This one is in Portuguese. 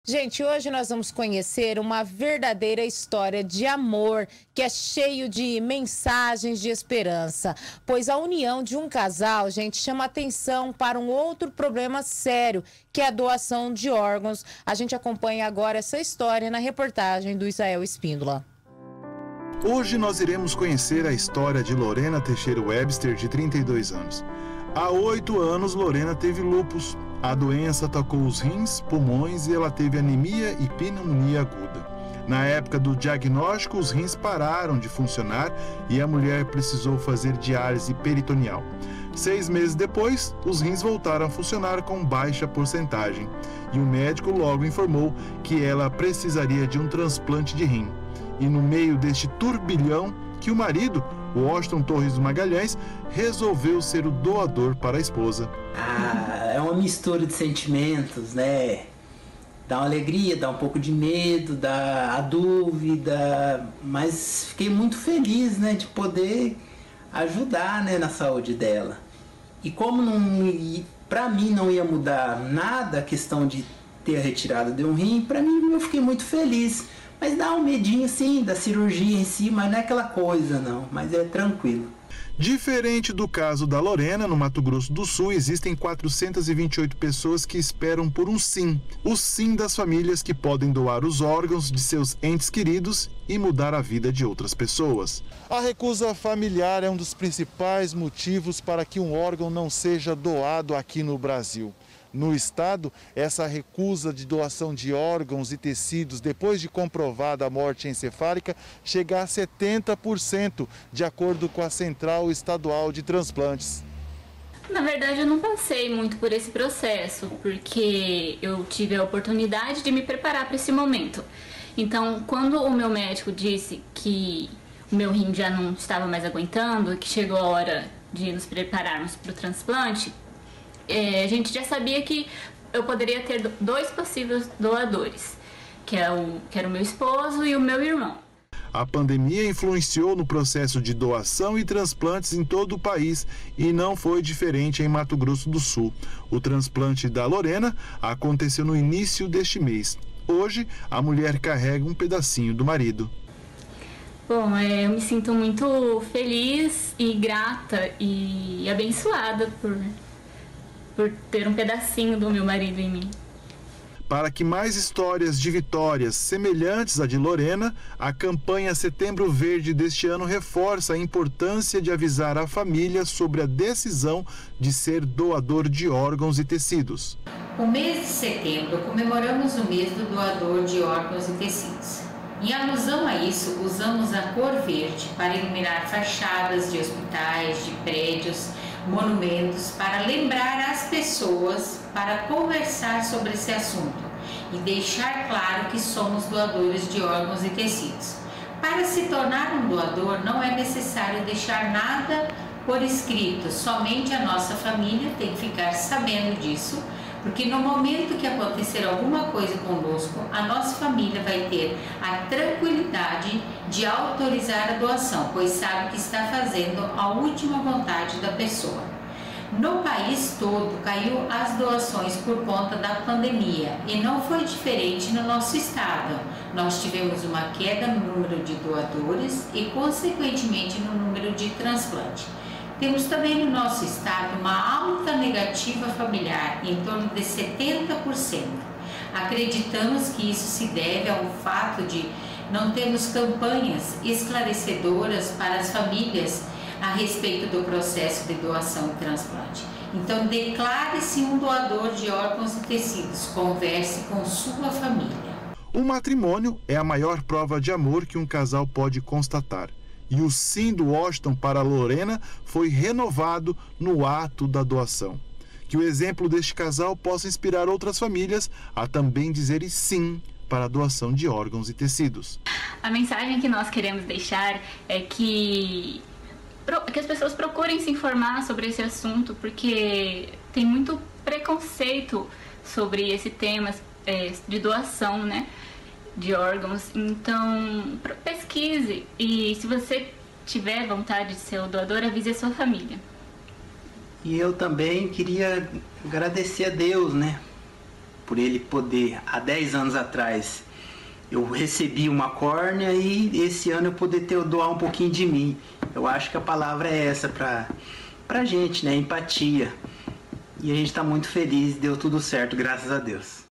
Gente, hoje nós vamos conhecer uma verdadeira história de amor que é cheio de mensagens de esperança, pois a união de um casal, gente, chama atenção para um outro problema sério, que é a doação de órgãos. A gente acompanha agora essa história na reportagem do Israel Espíndola. Hoje nós iremos conhecer a história de Lorena Teixeira Webster, de 32 anos. Há 8 anos, Lorena teve lúpus. A doença atacou os rins, pulmões e ela teve anemia e pneumonia aguda. Na época do diagnóstico, os rins pararam de funcionar e a mulher precisou fazer diálise peritoneal. 6 meses depois, os rins voltaram a funcionar com baixa porcentagem e o médico logo informou que ela precisaria de um transplante de rim. E no meio deste turbilhão, que o marido, o Washington Torres Magalhães, resolveu ser o doador para a esposa. É uma mistura de sentimentos, né? Dá uma alegria, dá um pouco de medo, dá a dúvida, mas fiquei muito feliz, né, de poder ajudar, né, na saúde dela. E como para mim não ia mudar nada a questão de ter a retirada de um rim, para mim eu fiquei muito feliz. Mas dá um medinho sim da cirurgia em si, mas não é aquela coisa não, mas é tranquilo. Diferente do caso da Lorena, no Mato Grosso do Sul, existem 428 pessoas que esperam por um sim. O sim das famílias que podem doar os órgãos de seus entes queridos e mudar a vida de outras pessoas. A recusa familiar é um dos principais motivos para que um órgão não seja doado aqui no Brasil. No estado, essa recusa de doação de órgãos e tecidos depois de comprovada a morte encefálica chega a 70%, de acordo com a Central Estadual de Transplantes. Na verdade, eu não passei muito por esse processo, porque eu tive a oportunidade de me preparar para esse momento. Então, quando o meu médico disse que o meu rim já não estava mais aguentando, que chegou a hora de nos prepararmos para o transplante, a gente já sabia que eu poderia ter 2 possíveis doadores, que era o meu esposo e o meu irmão. A pandemia influenciou no processo de doação e transplantes em todo o país e não foi diferente em Mato Grosso do Sul. O transplante da Lorena aconteceu no início deste mês. Hoje, a mulher carrega um pedacinho do marido. Bom, eu me sinto muito feliz e grata e abençoada por ter um pedacinho do meu marido em mim. Para que mais histórias de vitórias semelhantes à de Lorena, a campanha Setembro Verde deste ano reforça a importância de avisar a família sobre a decisão de ser doador de órgãos e tecidos. O mês de setembro comemoramos o mês do doador de órgãos e tecidos. Em alusão a isso, usamos a cor verde para iluminar fachadas de hospitais, de prédios, monumentos, para lembrar as pessoas para conversar sobre esse assunto e deixar claro que somos doadores de órgãos e tecidos. Para se tornar um doador, não é necessário deixar nada por escrito, somente a nossa família tem que ficar sabendo disso, porque no momento que acontecer alguma coisa conosco, a nossa família vai ter a tranquilidade de autorizar a doação, pois sabe que está fazendo a última vontade da pessoa. No país todo caiu as doações por conta da pandemia e não foi diferente no nosso estado. Nós tivemos uma queda no número de doadores e, consequentemente, no número de transplante. Temos também no nosso estado uma alta negativa familiar, em torno de 70%. Acreditamos que isso se deve ao fato de não termos campanhas esclarecedoras para as famílias a respeito do processo de doação e transplante. Então, declare-se um doador de órgãos e tecidos, converse com sua família. O matrimônio é a maior prova de amor que um casal pode constatar. E o sim do Washington para a Lorena foi renovado no ato da doação. Que o exemplo deste casal possa inspirar outras famílias a também dizerem sim para a doação de órgãos e tecidos. A mensagem que nós queremos deixar é que as pessoas procurem se informar sobre esse assunto, porque tem muito preconceito sobre esse tema de doação, né? De órgãos, então pesquise e se você tiver vontade de ser o doador, avise a sua família. E eu também queria agradecer a Deus, né, por ele poder, há 10 anos atrás, eu recebi uma córnea e esse ano eu poder doar um pouquinho de mim. Eu acho que a palavra é essa pra gente, né? Empatia. E a gente está muito feliz, deu tudo certo, graças a Deus.